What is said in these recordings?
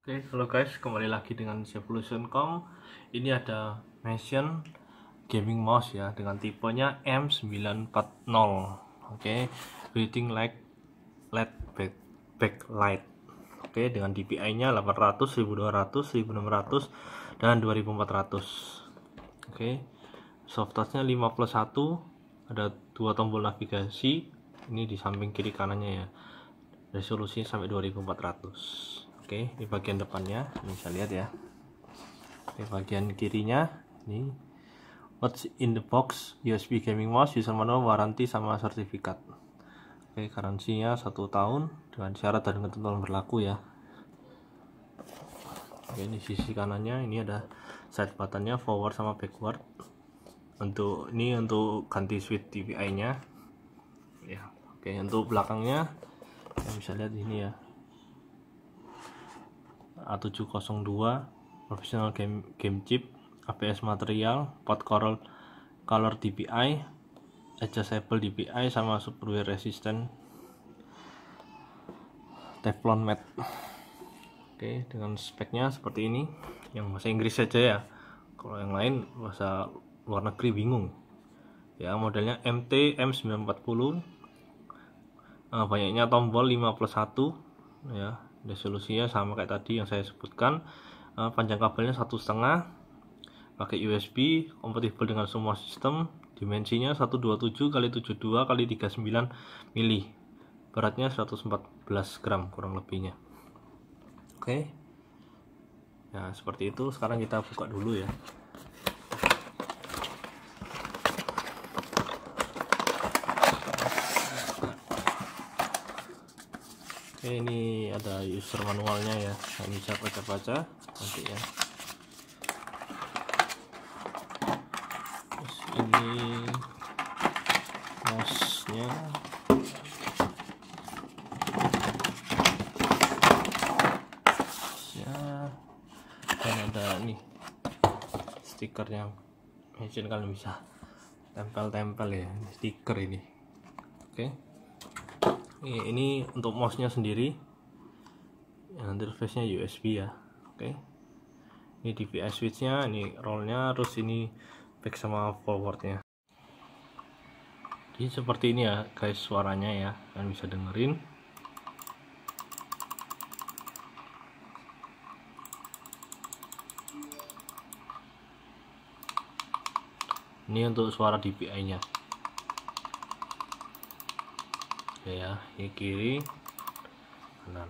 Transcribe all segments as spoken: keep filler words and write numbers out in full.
Oke, halo guys, kembali lagi dengan Zevolution titik com. Ini ada Motion gaming mouse ya, dengan tipenya M sembilan empat nol. Oke, reading light L E D back, backlight. Oke, dengan D P I-nya delapan ratus, seribu dua ratus, seribu enam ratus dan dua ribu empat ratus. Oke. Soft touch-nya lima plus satu, ada dua tombol navigasi. Ini di samping kiri kanannya ya. Resolusinya sampai dua ribu empat ratus. Oke, ini bagian depannya, ini bisa lihat ya. Oke, bagian kirinya ini what's in the box, U S B gaming mouse, user manual, waranti sama sertifikat. Oke, garansinya satu tahun dengan syarat dan ketentuan berlaku ya. Oke, ini sisi kanannya, ini ada side buttonnya forward sama backward. Untuk ini untuk ganti switch D P I-nya. Ya, oke, untuk belakangnya yang bisa lihat ini ya. A tujuh nol dua professional game game chip, A B S material, pot color color D P I, adjustable D P I sama super wear resistant Teflon mat. Oke, dengan speknya seperti ini, yang bahasa Inggris saja ya. Kalau yang lain bahasa luar negeri bingung. Ya, modelnya M T M sembilan empat nol. Nah, banyaknya tombol lima plus satu ya. Resolusinya sama kayak tadi yang saya sebutkan. Uh, panjang kabelnya satu setengah, pakai U S B, kompatibel dengan semua sistem. Dimensinya seratus dua puluh tujuh kali tujuh puluh dua kali tiga puluh sembilan mili, beratnya seratus empat belas gram kurang lebihnya. Oke, nah seperti itu. Sekarang kita buka dulu ya. Oke, ini ada user manualnya ya, saya bisa baca-baca nanti ya. Terus ini mouse-nya, ya, dan ada nih stiker yang mungkin kalian bisa tempel-tempel ya, stiker ini. Oke. Ini, ini untuk mouse-nya sendiri, yang interface-nya U S B ya. Oke, ini D P I switch-nya, ini roll-nya, terus ini back sama forward-nya. Jadi seperti ini ya guys suaranya ya, kalian bisa dengerin. Ini untuk suara D P I-nya. Ya, ini kiri kanan.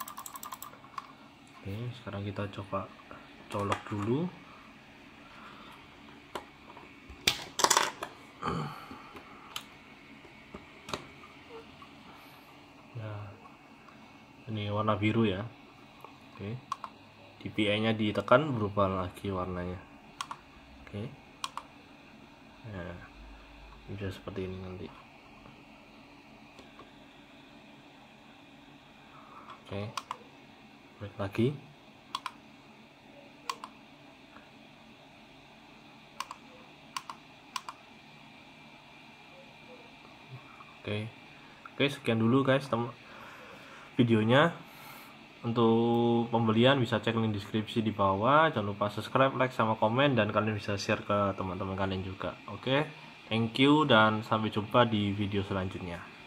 Oke, sekarang kita coba colok dulu. Nah, ini warna biru ya. Oke, D P I-nya ditekan berubah lagi warnanya. Oke, nah, bisa seperti ini nanti. Oke, balik lagi. Oke, oke sekian dulu guys tem videonya. Untuk pembelian bisa cek link deskripsi di bawah. Jangan lupa subscribe, like, sama komen, dan kalian bisa share ke teman-teman kalian juga. Oke, thank you dan sampai jumpa di video selanjutnya.